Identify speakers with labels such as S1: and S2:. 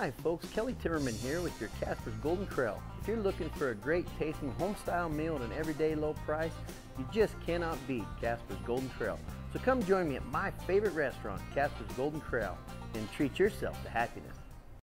S1: Hi folks, Kelly Timmerman here with your Casper's Golden Corral. If you're looking for a great tasting home-style meal at an everyday low price, you just cannot beat Casper's Golden Corral. So come join me at my favorite restaurant, Casper's Golden Corral, and treat yourself to happiness.